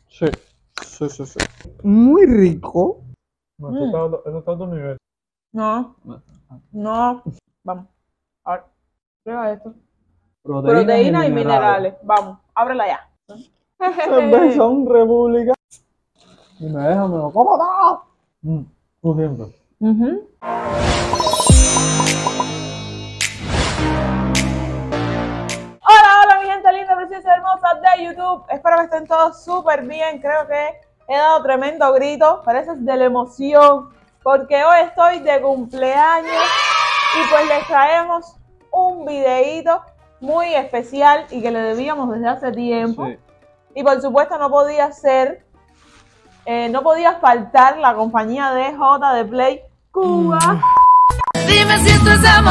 Sí, sí, sí, sí. Muy rico. No, eso está a otro nivel. No, no. Vamos. A ver, prueba esto. Proteínas Proteínas y minerales. Vamos, ábrela ya. Cervezón República. Y me deja, me lo como todo. Tú siempre. Ujú. Hola, hola mi gente linda, preciosa, hermosa de YouTube. Espero que estén todos súper bien. Creo que he dado tremendo grito, pero eso es de la emoción, porque hoy estoy de cumpleaños y pues les traemos un videíto muy especial y que le debíamos desde hace tiempo. Sí. Y por supuesto no podía ser, no podía faltar la compañía de J de Play Cuba. Dime si esto es amor,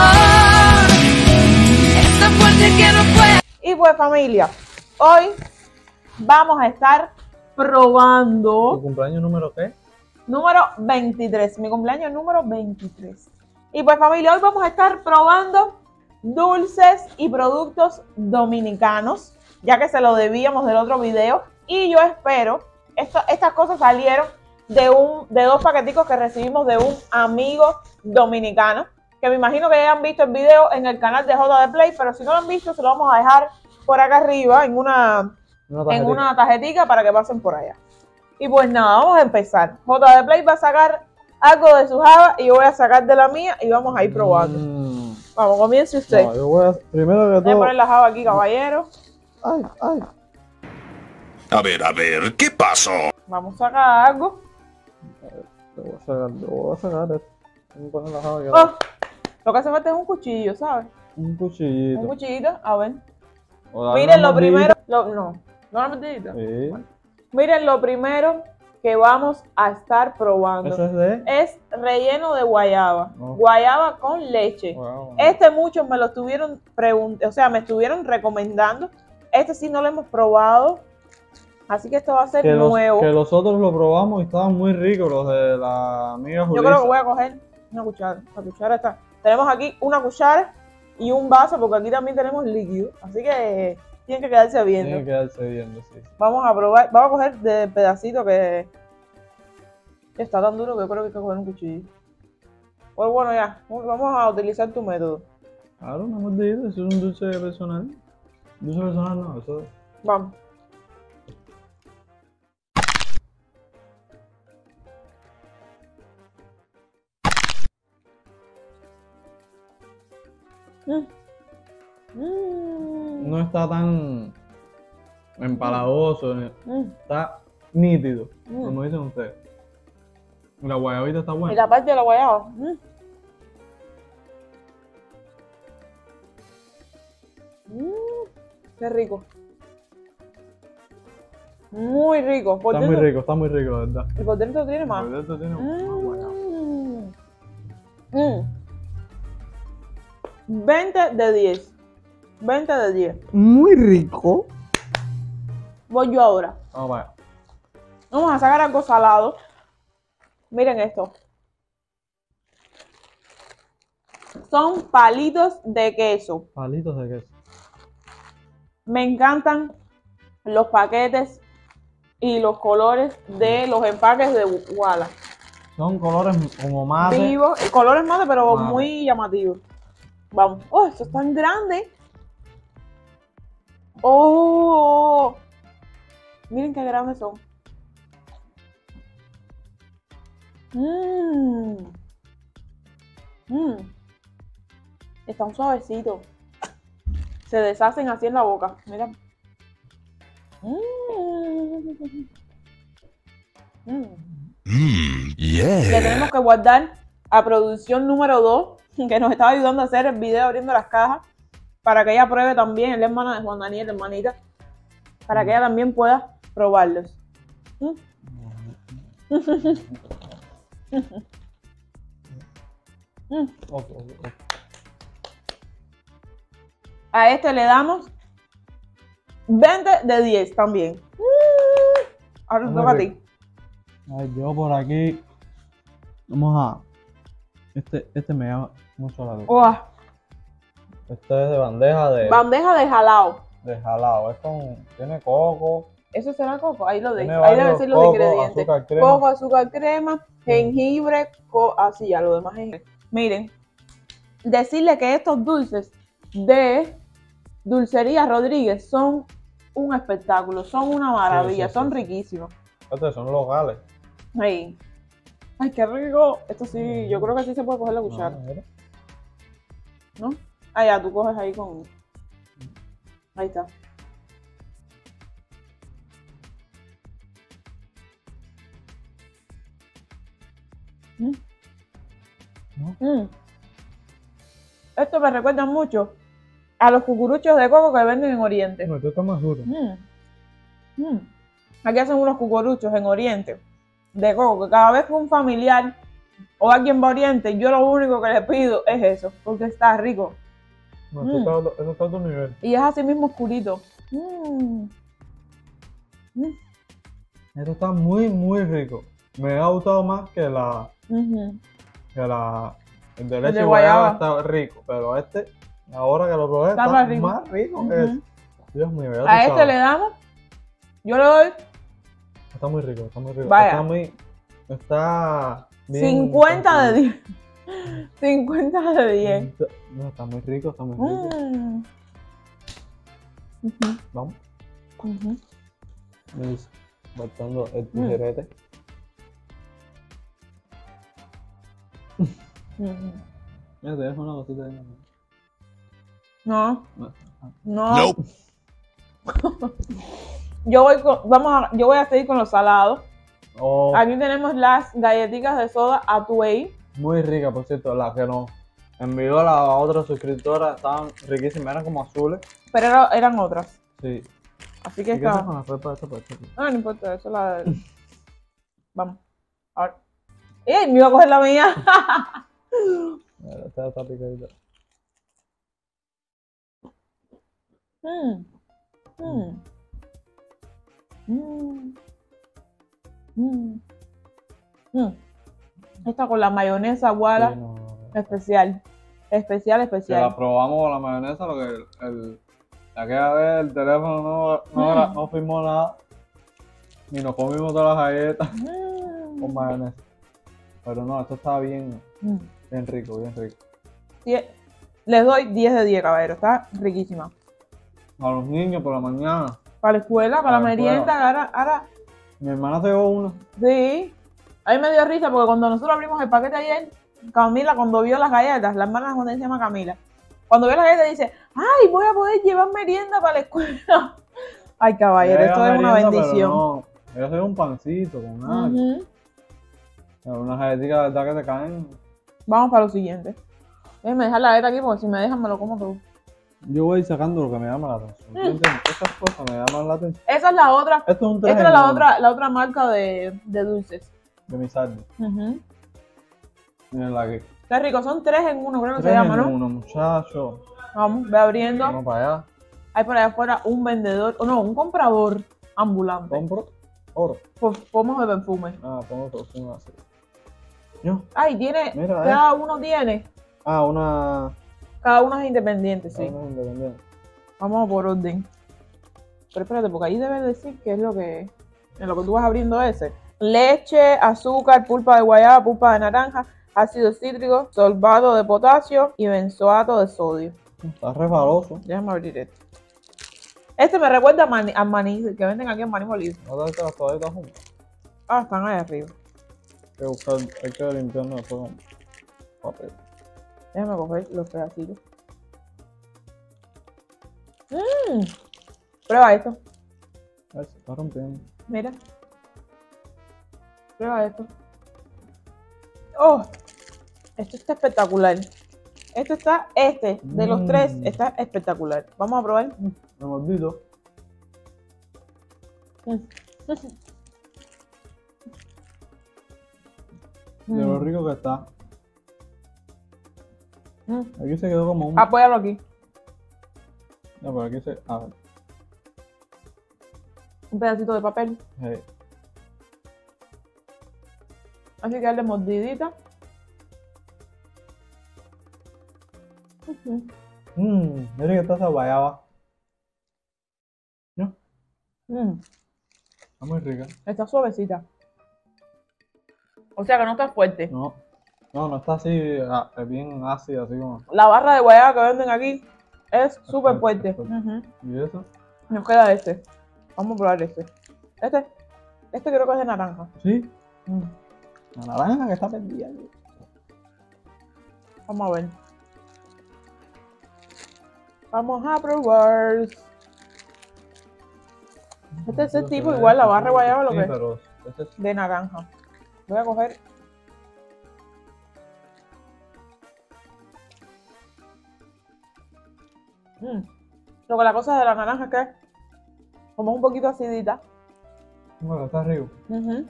es tan fuerte que no puedo. Y pues familia, hoy vamos a estar ¿Tu probando cumpleaños número qué? número 23, mi cumpleaños número 23. Y pues familia, hoy vamos a estar probando dulces y productos dominicanos, ya que se lo debíamos del otro video. Y yo espero, estas cosas salieron de dos paqueticos que recibimos de un amigo dominicano, que me imagino que ya han visto el video en el canal de J de Play, pero si no lo han visto, se lo vamos a dejar por acá arriba en una tarjetita para que pasen por allá. Y pues nada, vamos a empezar. J de Play va a sacar algo de su java y yo voy a sacar de la mía y vamos a ir probando. Vamos, comience usted. No, yo voy a, primero que Voy a todo. poner la java aquí, caballero. Ay, ay. A ver, ¿qué pasó? Vamos a sacar algo. Te voy a sacar esto. Voy a poner la java aquí. Oh, lo que hace falta es un cuchillo, ¿sabes? Un cuchillito. Un cuchillito, a ver. O darle Miren una lo primero. mordidita. No una mordidita. Sí. Miren lo primero que vamos a estar probando. Eso es de. Es relleno de guayaba. Oh. Guayaba con leche. Wow. Muchos me lo estuvieron me estuvieron recomendando. Este sí no lo hemos probado. Así que esto va a ser nuevo. Que los otros lo probamos y estaban muy ricos, los de la amiga Yo Julissa. creo que voy a coger una cuchara. La cuchara está. Tenemos aquí una cuchara y un vaso, porque aquí también tenemos líquido. Así que tienen que quedarse viendo. Tiene que quedarse viendo, sí. Vamos a probar. Vamos a coger de pedacito que está tan duro que yo creo que hay que coger un cuchillo. Pues bueno, ya. Vamos a utilizar tu método. Claro, una mordidita, eso es un dulce personal. Dulce personal no, eso. Vamos. No está tan empalagoso, está nítido, como dicen ustedes. La guayabita está Y buena. la parte de la guayaba. Qué rico. Muy rico. Por Está dentro, muy rico, la verdad. y por dentro tiene más. Por dentro tiene más guayaba. 20 de 10. 20 de 10. Muy rico. Voy yo ahora. Vamos para allá. Vamos a sacar algo salado. Miren esto. Son palitos de queso. Palitos de queso. Me encantan los paquetes y los colores de los empaques de Wala. Son colores como mate. Vivos, colores mate, pero Mate. muy llamativos. Vamos. Oh, esto es tan grande. Oh, miren qué grandes son. Están suavecitos. Se deshacen así en la boca. Mira. Le tenemos que guardar a producción número 2, que nos estaba ayudando a hacer el video abriendo las cajas, para que ella pruebe también, es la hermana de Juan Daniel, hermanita, para que ella también pueda probarlos. A este le damos 20 de 10 también. Ahora te toca a ti. Ay, yo por aquí. Vamos a. Este me llama mucho la atención. Oh, Este es de bandeja de bandeja de jalao. jalado. Es tiene coco, ¿Eso será coco? Ahí lo Tiene dice. Ahí deben varios ser los coco, ingredientes. azúcar, crema. Coco, azúcar, crema, jengibre, así ya, lo demás es jengibre. Miren, decirle que estos dulces de Dulcería Rodríguez son un espectáculo, son una maravilla, sí, son sí. riquísimos. Estos son locales. Ay, ay, qué rico. Esto sí, yo creo que sí se puede coger la cuchara, Mira. ¿no? Ah, ya, tú coges ahí con... Ahí está. Mm. ¿No? Mm. Esto me recuerda mucho a los cucuruchos de coco que venden en Oriente. No, esto está más duro. Aquí hacen unos cucuruchos en Oriente de coco, que cada vez que un familiar o alguien va a Oriente, yo lo único que le pido es eso, porque está rico. No, esto está a otro nivel. Y es así mismo oscurito. Esto está muy, muy rico. Me ha gustado más que la... Ujú. El de El leche de y guayaba guayaba. está rico, pero este, ahora que lo probé, Está está más rico. más rico que Ujú. ese. Dios mío, ya tú A este sabes. le damos, yo le doy Está muy rico, está muy rico. Vaya. Está muy... Está bien... 50 de 10. 50 de 10. No, está muy rico, está muy rico. Ujú, Vamos. ujú. Luis, botando el tijerete. Ujú. Mira, te dejo una cosita ahí. No, No. no. Nope. Yo voy a seguir con los salados. Oh, Aquí tenemos las galletitas de soda Atuey. muy rica, por cierto, la que nos envió la otra suscriptora, estaban riquísimas, eran como azules. Pero eran otras. Sí. Así que ¿Y qué haces estaban. con la ropa esta por aquí? No, no importa, eso es la de... Vamos. Ahora. ¡Ey! Me iba a coger la mía. Esta está picadita. Mm. Mm. Mm. Mm. Mm. Esta con la mayonesa guala. Sí, no. Especial. Especial, Que especial. la probamos con la mayonesa, lo que aquella vez el teléfono no firmó nada. Y nos comimos todas las galletas con mayonesa. Pero no, esto está bien, Mm. bien rico, bien rico. Sí, les doy 10 de 10, caballero. Está riquísima. A los niños por la mañana. Para la escuela, para la Para la escuela. merienda, ahora Mi hermana se llevó uno. sí. A mí me dio risa porque cuando nosotros abrimos el paquete ayer, Camila, cuando vio las galletas, la hermana de se llama Camila, cuando vio las galletas dice, ay, voy a poder llevar merienda para la escuela. Ay, caballero, Ella esto es una merienda, pero bendición. No, ella se llevó un pancito con algo. Ujú. Pero unas galletitas de verdad que te caen. Vamos para lo siguiente. Déjenme dejar la galleta aquí porque si me dejan me lo como todo. Yo voy sacando lo que me llama la atención. ¿Entiendes? Esas cosas me llaman la atención. Esa es la otra. Esto es un 3 Esta es la otra marca de dulces. de mi saldo. Ujú. Miren aquí. Qué rico, son 3 en 1, creo que se 3 llama, en ¿no? 1, muchacho. Vamos, ve abriendo. Vamos para allá. Hay por allá afuera un vendedor, o no, un comprador ambulante. Compro oro. Pomos de perfume. Ah, pongo perfume así. Yo. Ay, tiene, Mira, cada uno tiene, Ah, una. cada uno es independiente, sí. Una independiente. Vamos por orden. Pero espérate, porque ahí debe decir qué es lo que, en lo que tú vas abriendo ese. Leche, azúcar, pulpa de guayaba, pulpa de naranja, ácido cítrico, solvato de potasio y benzoato de sodio. Está resbaloso. Déjame abrir esto. Este me recuerda a maní, que venden aquí en Maní Molido. No te las toallitas juntas. Ah, están ahí arriba. Hay que buscar, hay que limpiarnos después con papel. Déjame coger los pedacitos. Prueba esto. Ay, se está rompiendo. Mira. Prueba esto. Oh, esto está espectacular. De los 3, está espectacular. Vamos a probar. Me mordito. De lo rico que está. Aquí se quedó como un. Apóyalo aquí. No, pero aquí se. A ver. Un pedacito de papel. Hey. Así que darle mordidita. Mira que está esa guayaba. ¿No? Está muy rica. Está suavecita. O sea que no está fuerte. No, no, no está así, es bien ácida, así como. La barra de guayaba que venden aquí es súper fuerte, fuerte. es fuerte. Ujú. ¿Y eso? Nos queda este. Vamos a probar este. Este creo que es de naranja. Sí, Mm. la naranja que está perdida. Vamos a ver. Vamos a probar. Este es el tipo igual, la barra de guayaba lo Sí, que es. pero este es. De naranja. Voy a coger. Lo que la cosa de la naranja es que como un poquito acidita. Bueno, está rico. Ujú.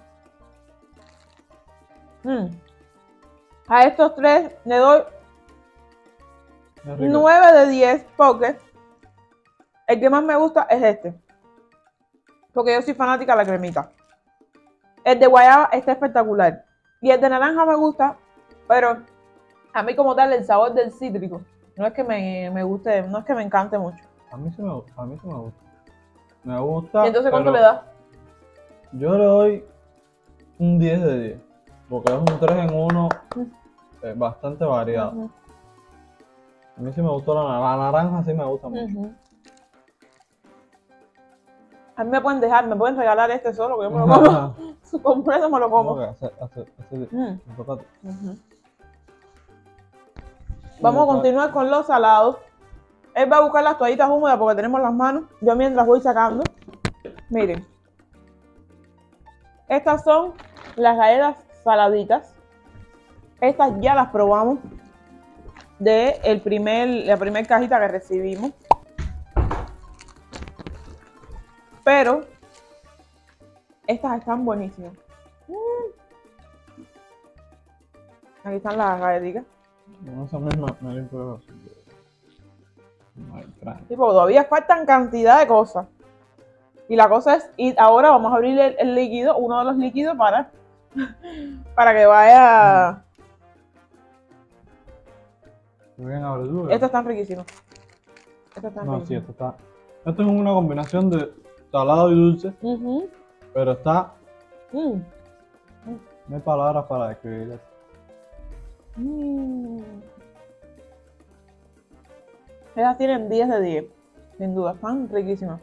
A estos tres le doy Es rico. 9 de 10 porque el que más me gusta es este. Porque yo soy fanática de la cremita. El de guayaba está espectacular. Y el de naranja me gusta, pero a mí como tal el sabor del cítrico no es que me guste, no es que me encante mucho. A mí sí me gusta, a mí sí me gusta. Me gusta. ¿Y entonces cuánto pero le das? Yo le doy un 10 de 10. Porque es un 3 en 1 bastante variado. Ujú, A mí sí me gustó la naranja, sí me gusta mucho. ujú. A mí me pueden dejar, me pueden regalar este solo, que yo me lo como. Su completo me lo como. ¿Cómo que Mm. me toca a ti? Ujú. Vamos a continuar con los salados. Él va a buscar las toallitas húmedas porque tenemos las manos. Yo mientras voy sacando. Miren. Estas son las galletas saladitas. Estas ya las probamos de la primer cajita que recibimos. Pero estas están buenísimas. Aquí están las galletitas. No, esa misma me limpio así. Sí, porque todavía faltan cantidad de cosas. Y la cosa es, y ahora vamos a abrir el líquido, uno de los líquidos para que vaya. Bien abredura. Estos están riquísimos. Estos están No, sí, riquísimos. esto está. Esto es una combinación de salado y dulce, Ujú. pero está. Mm. No hay palabras para describir esto. Mm. Estas tienen 10 de 10, sin duda, están riquísimas.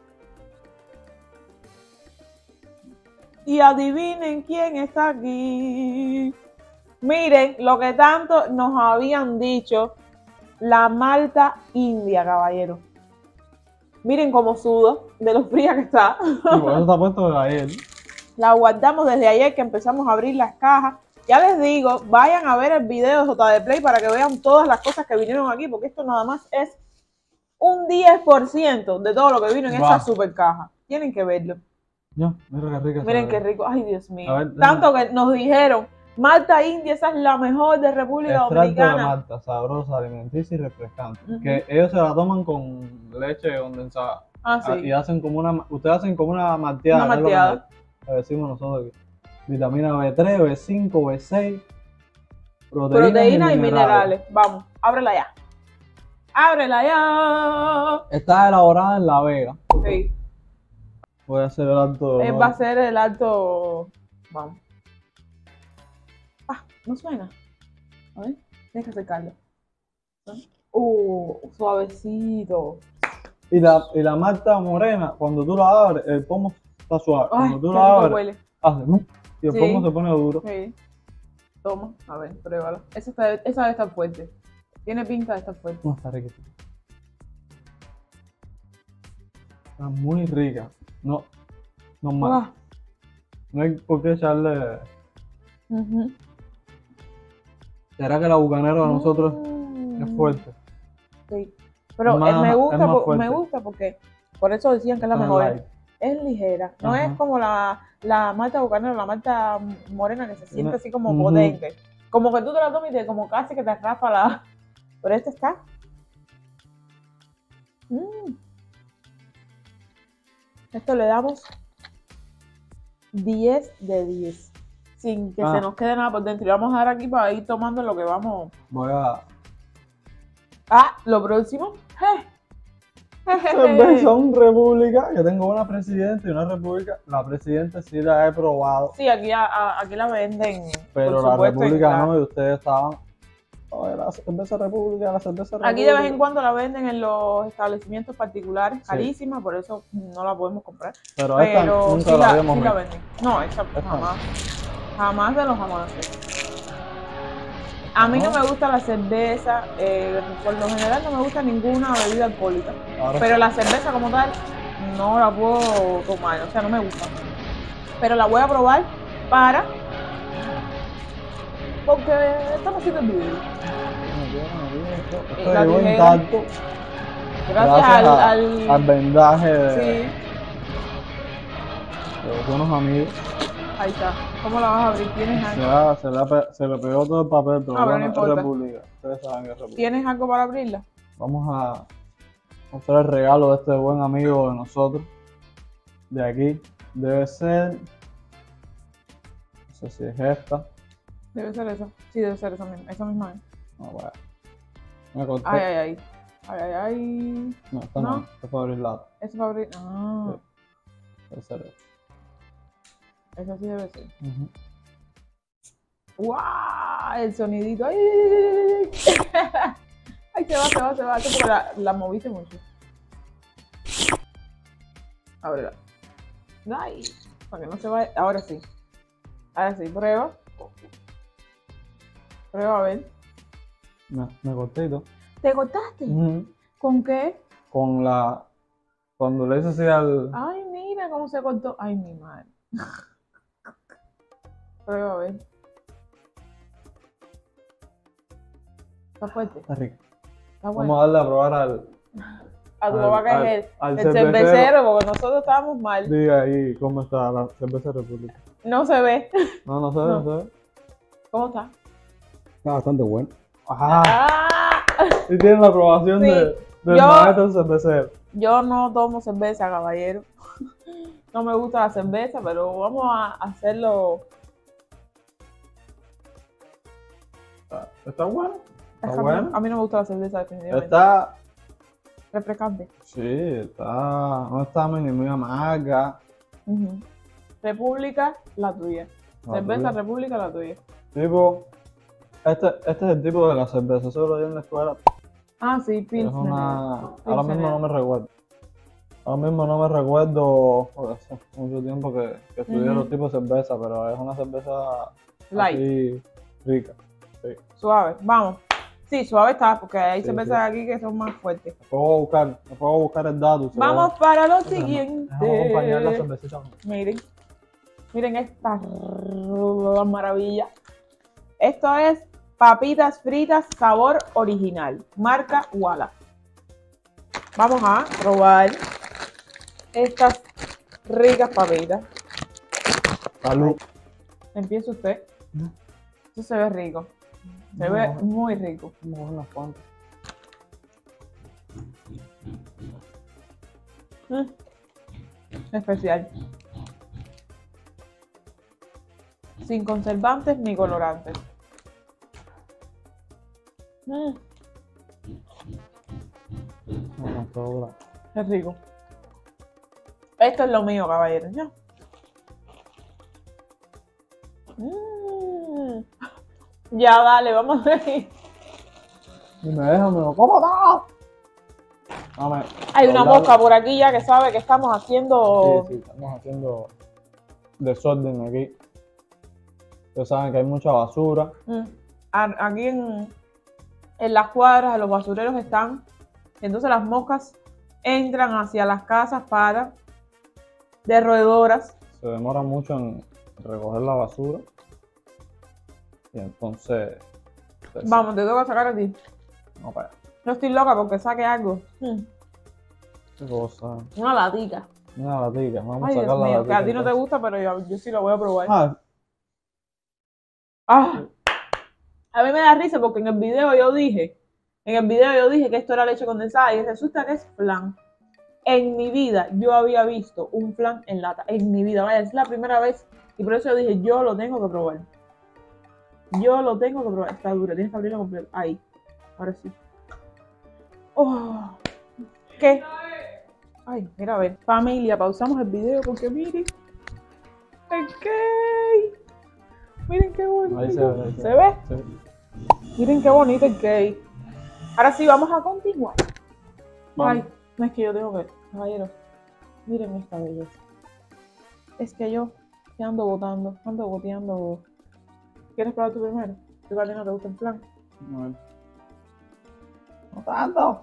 Y adivinen quién está aquí. Miren lo que tanto nos habían dicho, la malta india, caballero. Miren cómo suda de lo fría que está. Y por eso está puesto de ayer. La guardamos desde ayer que empezamos a abrir las cajas. Ya les digo, vayan a ver el video de JD Play para que vean todas las cosas que vinieron aquí, porque esto nada más es un 10% de todo lo que vino en esa Wow. super caja. Tienen que verlo. Ya, mira qué rica. Miren se qué ve. rico. Ay, Dios mío. A ver, Tanto que nos dijeron, malta india, esa es la mejor de República Extracto de Dominicana. malta, sabrosa, alimenticia y refrescante. Ujú. Que ellos se la toman con leche condensada. Ah, sí. Y hacen como ustedes hacen como una malteada. Una ¿no? Es lo que malteada. le decimos nosotros aquí. Vitamina B3, B5, B6. Proteínas y minerales. Vamos, ábrela ya. Ábrela ya. Está elaborada en La Vega. Sí. Voy a hacer el alto. Él va a ser el alto. Vamos. Ah, no suena. A ver, tienes que acercarlo. Suavecito. Y la malta morena, cuando tú la abres, el pomo está suave. Ay, Cuando qué tú rico la abres, huele. hace y el Sí. pomo se pone duro. Sí. Toma, a ver, pruébalo. Esa debe estar fuerte. Tiene pinta de estar fuerte. No, está rica. Está muy rica. No mal. Ah, No hay por qué echarle. ujú. ¿Será que la bucanera de nosotros Mm, es fuerte? Sí. Pero Es más- me es gusta, más me fuerte. gusta porque por eso decían que es la Está mejor. light. Es ligera. No Ajá. es como la malta bucanera, la malta morena que se siente No. así como Ujú. potente. Como que tú te la tomas y como casi que te raspa la. Pero esta está. Mm. Esto le damos 10 de 10. Sin que Ah. se nos quede nada por dentro. Y vamos a dar aquí para ir tomando lo que vamos. Voy a. Ah, lo próximo. Cervezón República. Yo tengo una presidenta y una república. La presidenta sí la he probado, Sí, aquí la venden. pero por la supuesto, república en no, y ustedes estaban. Oye, la cerveza República, la cerveza República. Aquí de vez en cuando la venden en los establecimientos particulares, Sí. carísima, por eso no la podemos comprar. Pero esta Pero nunca sí la habíamos sí la visto. venden. No, esa Esta. jamás. Jamás de los jamones. A mí no me gusta la cerveza, por lo general no me gusta ninguna bebida alcohólica. Ahora Pero la cerveza como tal no la puedo tomar, o sea, no me gusta. Pero la voy a probar porque estamos haciendo el video. Esto la llegó tijera. intacto. Gracias al vendaje de Sí, unos amigos. ahí está. ¿Cómo la vas a abrir? ¿Tienes algo? Ya, se le pegó todo el papel, pero Ah, pero no bueno, es importa. República. Ustedes saben que es República. ¿Tienes algo para abrirla? Vamos a hacer el regalo de este buen amigo de nosotros. De aquí. Debe ser. No sé si es esta. Debe ser esa. Sí, debe ser esa misma. Esa misma es. No, bueno. Me corté. Ay, ay, ay. Ay, ay, ay. No, esta no. no. Esta es para abrir lata. Eso para abrir. Ah, Debe ser esta. esa sí debe ser. Ujú. ¡Guau! El sonidito. ¡Ay! ¡Ay, ay, se va! Eso porque la moviste mucho. Ábrela. ¡Ay! Para que no se vaya. Ahora sí. Ahora sí, prueba. Prueba a ver. Me corté y todo. ¿Te cortaste? Ujú. ¿Con qué? Con la. Cuando le hice así al. Ay, mira cómo se cortó. Ay, mi madre. Prueba a ver. Está fuerte. Está rico. Está bueno. Vamos a darle a probar al. A tu al- papá que al- es al el cervecero, porque nosotros estábamos mal. Diga ahí cómo está la cerveza República. No se ve. No se ve, No. no se ve. ¿Cómo está? Está bastante bueno. Ajá. Ah, Y tiene la aprobación Sí. del Yo- maestro cervecero. yo no tomo cerveza, caballero. No me gusta la cerveza, pero vamos a hacerlo. ¿Está bueno? Es Está que bueno. a mí no me gusta la cerveza, definitivamente. Está. Refrescante. Sí, está. No está ni muy amarga. Ujú. República, la tuya. La Cerveza tuya. República, la tuya. Tipo. Este es el tipo de la cerveza. Eso lo di en la escuela. Ah, sí, Es Pilsner. una. Ahora Pilsner. mismo no me recuerdo. Ahora mismo no me recuerdo. Porque hace mucho tiempo que estudié Ujú. los tipos de cerveza, pero es una cerveza Light. así rica. Sí. Suave. Vamos. Sí, suave está, porque hay Sí, cervezas sí. aquí que son más fuertes. Después voy a buscar el dato. se Vamos para lo Déjame siguiente. acompañar la cervecita. Miren esta maravilla. Esto es papitas fritas sabor original, marca Walla. Vamos a probar estas ricas papitas. Salud. Empieza usted. Esto se ve rico. Se No. ve muy rico. Vamos a ver unas cuantas. Especial. Sin conservantes ni colorantes. No, todo dura. Es rico. Esto es lo mío, caballeros. ¿Ya? Ya, dale, vamos a ver. Y me dejan, me lo como todo. Dame. Hay una doblarlo. mosca por aquí ya que sabe que estamos haciendo. Sí, estamos haciendo desorden aquí. Ustedes saben que hay mucha basura. Aquí en las cuadras de los basureros están. Entonces las moscas entran hacia las casas de roedoras. Se demora mucho en recoger la basura. Y entonces. Vamos, te toca sacar a ti. No, para allá. No estoy loca porque saque algo. Qué cosa. Una latica. Una latica. Vamos Ay, a Dios sacar la mío, latica. que a ti no te entonces. gusta, pero yo sí lo voy a probar. Ah, Ah, a mí me da risa porque en el video yo dije que esto era leche condensada y resulta que es flan. En mi vida yo había visto un flan en lata. En mi vida, vaya, es la primera vez y por eso yo dije, yo lo tengo que probar. Yo lo tengo que probar. Está dura, tienes que abrirlo completo. Ahí. Ahora sí. Oh, ¿qué? Ay, mira, a ver, familia, pausamos el video porque miren el cake. Miren qué bonito. Ahí se ve. ¿Se ve? Se ve. Miren qué bonito el cake. Ahora sí, vamos a continuar. Vamos. Ay, no es que yo tengo que... Caballero, miren esta belleza. Es que yo te ando botando, ando boteando. ¿Quieres probar tú primero? ¿Tú a ti no te gusta el plan? A ver. No tanto.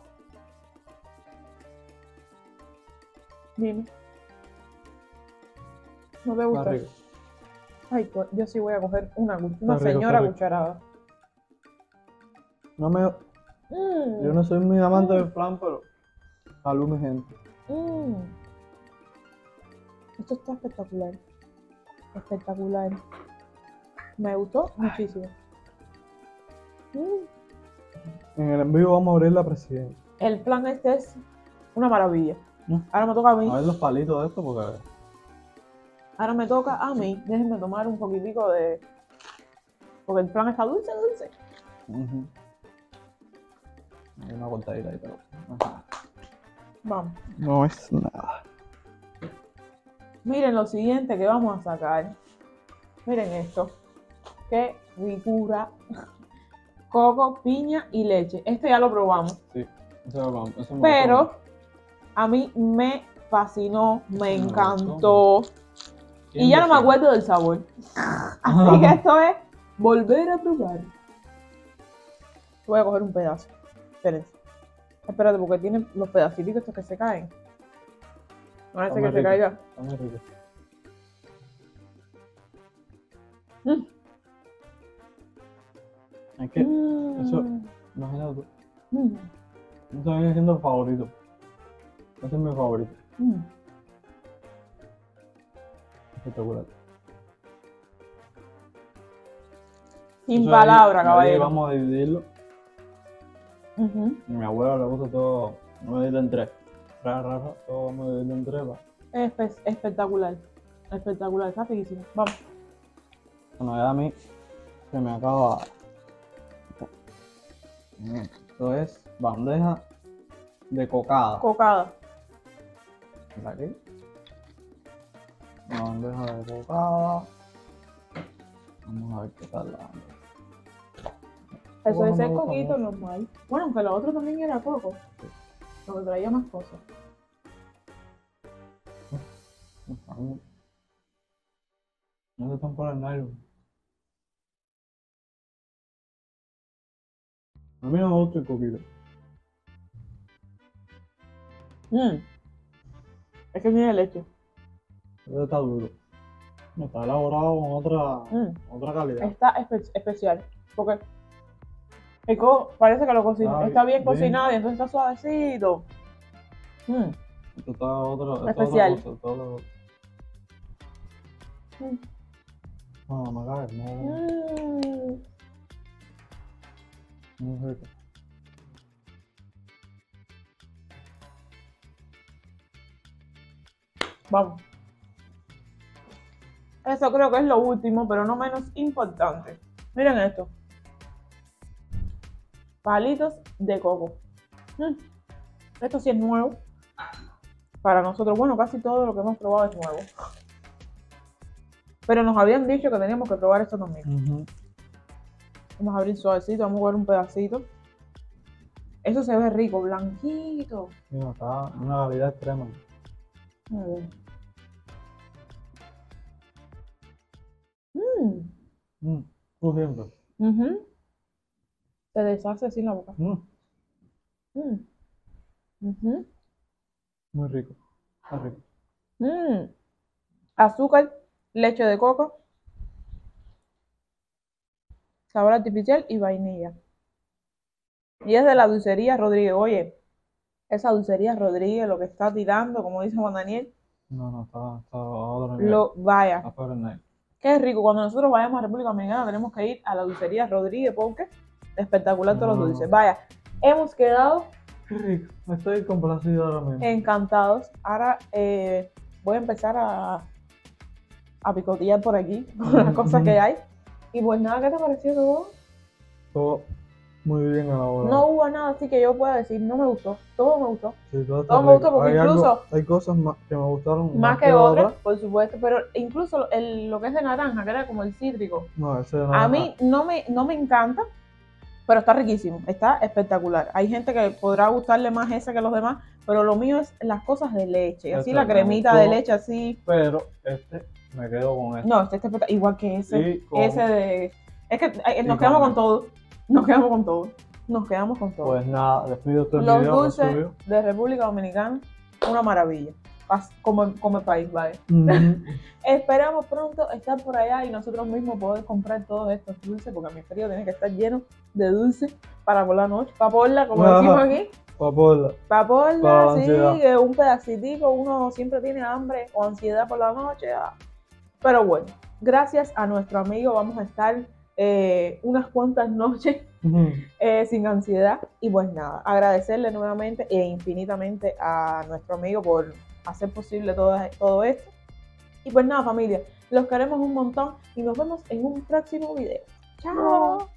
Dime. ¿No te Está gusta? rico. Ay, pues, yo sí voy a coger una rico, señora está rico. cucharada. No me... Yo no soy muy amante del flan, pero salud, mi gente. Esto está espectacular. Espectacular. Me gustó muchísimo. En el envío vamos a abrir la presidenta. El plan este es una maravilla. Mm. Ahora me toca a mí. A ver los palitos de esto porque... Ahora me toca a mí. Déjenme tomar un poquitico de... Porque el plan está dulce, dulce. Hay una cortadita ahí, pero... Vamos. No es nada. Miren lo siguiente que vamos a sacar. Miren esto. Qué ricura. Coco, piña y leche. Este ya lo probamos. Sí, eso me Pero a mí me fascinó, me encantó. Y ya no me acuerdo del sabor. Así que esto es volver a probar. Voy a coger un pedazo. Espérense. Espérate, porque tiene los pedacitos estos que se caen. Parece que se caiga. Está muy rico. Es que, eso, imagínate tú. Eso viene siendo el favorito. Ese es mi favorito. Espectacular. Sin Eso palabra, ahí caballero. vamos a dividirlo. Ujú. A mi abuela le gusta todo. Vamos a dividirlo en tres. Todo vamos a dividirlo en tres. Va. Espectacular. Espectacular, está riquísimo. Vamos. Bueno, ya a mí se me acaba. Esto es bandeja de cocada. Cocada. ¿Está aquí? Una bandeja de cocada. Vamos a ver qué tal la bandeja. Eso Bueno, es me el gusta coquito mucho. normal. Bueno, aunque lo otro también era coco. Lo que traía más cosas. No se están por el nylon. A mí no me gusta el coquito. Es que tiene leche. Pero está duro. Está elaborado con otra calidad. Está especial. Porque el coco parece que lo cocina. Está bien bien. cocinado y entonces está suavecito. Esto está otra Especial. cosa. Está otra cosa. No, me cae, no. Muy rico. Vamos. Eso creo que es lo último, pero no menos importante. Miren esto. Palitos de coco. Esto sí es nuevo. Para nosotros, bueno, casi todo lo que hemos probado es nuevo. Pero nos habían dicho que teníamos que probar esto también. Vamos a abrir suavecito, vamos a coger un pedacito. Eso se ve rico, blanquito. Mira, está una calidad extrema. A ver. Crujiente. Se deshace así en la boca. Muy rico. Está rico. Azúcar, leche de coco, sabor artificial y vainilla. Y es de la dulcería Rodríguez. Oye, esa dulcería Rodríguez lo que está tirando, como dice Juan Daniel, No, está a otro nivel. vaya. Está fuera del nivel. Qué rico. Cuando nosotros vayamos a República Dominicana tenemos que ir a la dulcería Rodríguez porque es espectacular todos los dulces. Vaya, hemos quedado Qué rico. Estoy complacido ahora mismo. encantados. Ahora voy a empezar a picotear por aquí con las cosas que hay. Y pues nada, ¿qué te pareció todo? Todo muy bien elaborado. No hubo nada así que yo pueda decir, no me gustó. Todo me gustó. Sí, todo está todo me gustó rico. porque Hay incluso- hay cosas que me gustaron Más que otras, por supuesto. Pero incluso lo que es de naranja, que era como el cítrico, No, ese de a naranja. mí no me encanta, pero está riquísimo, está espectacular. Hay gente que podrá gustarle más esa que los demás, pero lo mío es las cosas de leche, así Este la me cremita gustó. de leche así. Pero me quedo con este. No, este está igual que ese. Y con- Ese de... Es que nos y quedamos con- con todo. Nos quedamos con todo. Nos quedamos con todo. Pues nada, despido este Los video. dulces subió. de República Dominicana, una maravilla. Como el país, vaya. Ujú. Esperamos pronto estar por allá y nosotros mismos poder comprar todos estos dulces, porque mi frío tiene que estar lleno de dulces para por la noche. Paporla, como Ajá. decimos aquí. Papola. Para Paporla, la sí, ansiedad. que un pedacitico, uno siempre tiene hambre o ansiedad por la noche. Pero bueno, gracias a nuestro amigo vamos a estar unas cuantas noches Ujú. sin ansiedad. Y pues nada, agradecerle nuevamente e infinitamente a nuestro amigo por hacer posible todo esto. Y pues nada, familia, los queremos un montón y nos vemos en un próximo video. ¡Chao!